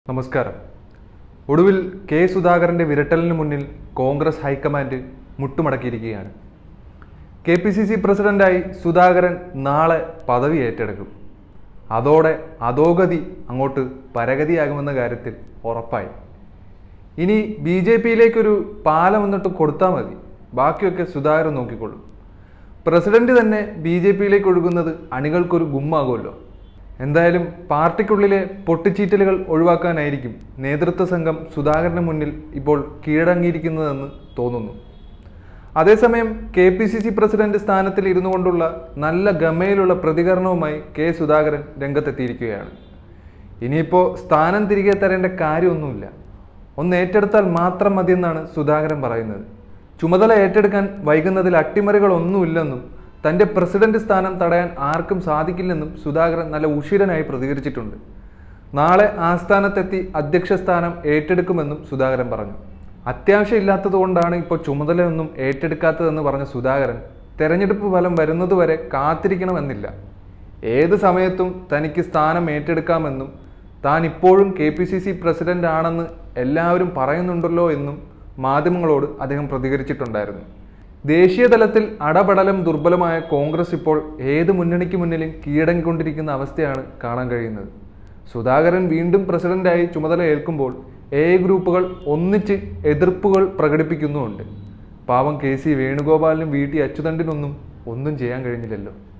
നമസ്കാരം. ഒടുവിൽ കെ സുധാകരന്റെ വിരട്ടലിന് മുന്നിൽ കോൺഗ്രസ് ഹൈക്കമാൻഡ് മുട്ടുമടക്കിയിരിക്കുകയാണ്. KPCC പ്രസിഡന്റായി സുധാകരൻ നാളെ പദവി ഏറ്റെടുക്കും. അതോടെ അധോഗതി അങ്ങോട്ട് പരഗതിയാകുമെന്ന കാര്യത്തിൽ ഉറപ്പായി. ഇനി BJPയിലേക്കൊരു പാലം എന്നിട്ട് കൊടുത്താൽ മതി, ബാക്കിയൊക്കെ സുധാകരൻ നോക്കിക്കൊള്ളും. പ്രസിഡന്റ് തന്നെ BJPയിലേക്ക് ഒഴുകുന്നത് അണികൾക്കൊരു ഗുമ്മാകുമല്ലോ. എന്തായാലും പാർട്ടിക്കുള്ളിലെ പൊട്ടിച്ചീറ്റലുകൾ ഒഴിവാക്കാനായിരിക്കും നേതൃത്വ സംഘം സുധാകരന് മുന്നിൽ ഇപ്പോൾ കീഴടങ്ങിയിരിക്കുന്നതെന്ന് തോന്നുന്നു. അതേസമയം KPCC പ്രസിഡന്റ് സ്ഥാനത്തിൽ ഇരുന്നു കൊണ്ടുള്ള നല്ല ഗമയിലുള്ള പ്രതികരണവുമായി കെ സുധാകരൻ രംഗത്തെത്തിയിരിക്കുകയാണ്. ഇനിയിപ്പോൾ സ്ഥാനം തിരികെ തരേണ്ട കാര്യമൊന്നുമില്ല, ഒന്ന് ഏറ്റെടുത്താൽ മാത്രം മതിയെന്നാണ് സുധാകരൻ പറയുന്നത്. ചുമതല ഏറ്റെടുക്കാൻ വൈകുന്നതിൽ അട്ടിമറികളൊന്നുമില്ലെന്നും തൻ്റെ പ്രസിഡന്റ് സ്ഥാനം തടയാൻ ആർക്കും സാധിക്കില്ലെന്നും സുധാകരൻ നല്ല ഉഷിരനായി പ്രതികരിച്ചിട്ടുണ്ട്. നാളെ ആസ്ഥാനത്തെത്തി അധ്യക്ഷ സ്ഥാനം ഏറ്റെടുക്കുമെന്നും സുധാകരൻ പറഞ്ഞു. അത്യാവശ്യമില്ലാത്തതുകൊണ്ടാണ് ഇപ്പോൾ ചുമതലയൊന്നും ഏറ്റെടുക്കാത്തതെന്ന് പറഞ്ഞ സുധാകരൻ തെരഞ്ഞെടുപ്പ് ഫലം വരുന്നതുവരെ കാത്തിരിക്കണമെന്നില്ല, ഏത് സമയത്തും തനിക്ക് സ്ഥാനം ഏറ്റെടുക്കാമെന്നും താൻ ഇപ്പോഴും KPCC പ്രസിഡന്റ് ആണെന്ന് എല്ലാവരും പറയുന്നുണ്ടല്ലോ എന്നും മാധ്യമങ്ങളോട് അദ്ദേഹം പ്രതികരിച്ചിട്ടുണ്ടായിരുന്നു. ദേശീയ തലത്തിൽ അടപടലം ദുർബലമായ കോൺഗ്രസ് ഇപ്പോൾ ഏത് മുന്നണിക്ക് മുന്നിലും കീഴടങ്ങിക്കൊണ്ടിരിക്കുന്ന അവസ്ഥയാണ് കാണാൻ കഴിയുന്നത്. സുധാകരൻ വീണ്ടും പ്രസിഡന്റായി ചുമതല ഏൽക്കുമ്പോൾ ഗ്രൂപ്പുകൾ ഒന്നിച്ച് എതിർപ്പുകൾ പ്രകടിപ്പിക്കുന്നുമുണ്ട്. പാവം KC വേണുഗോപാലിനും VT അച്യുതണ്ടിനൊന്നും ഒന്നും ചെയ്യാൻ കഴിഞ്ഞില്ലല്ലോ.